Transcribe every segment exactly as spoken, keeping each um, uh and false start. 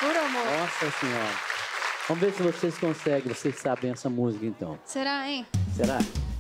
Por amor. Nossa Senhora. Vamos ver se vocês conseguem, vocês sabem essa música então. Será, hein? Será?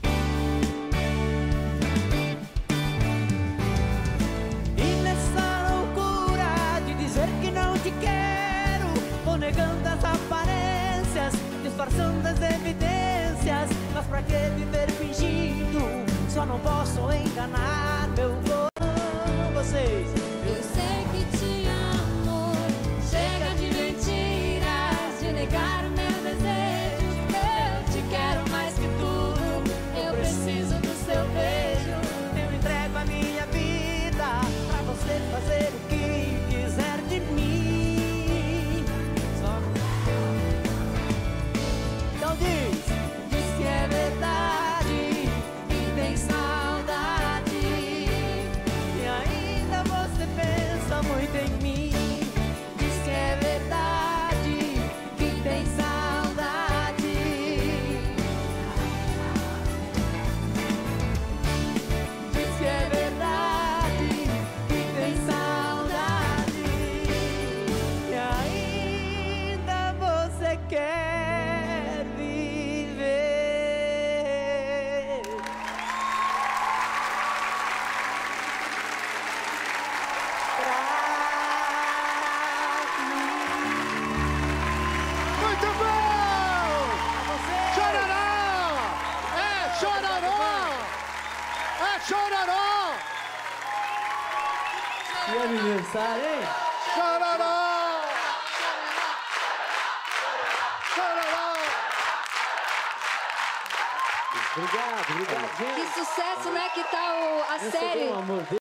E nessa loucura de dizer que não te quero, vou negando as aparências, disfarçando as evidências. Mas pra que viver fingindo? Só não posso enganar meu corpo. Vocês. Eu sei que te amo. Chega de mentiras, de negar o meu desejo. Eu te quero mais que tudo. Eu preciso do seu beijo. Eu entrego a minha vida pra você fazer o que quiser de mim. Só então diz. Diz que é verdade, que tem saudade. E ainda você pensa muito em mim. Diz que é verdade, que tem saudade. Diz que é verdade, que tem saudade. E ainda você quer viver. Muito bom! Chororó! É chororó! É chororó! Que aniversário, hein? Chororó! Chororó! Obrigado, obrigado, gente. Que sucesso, né? Que tal a Esse é série? um amor.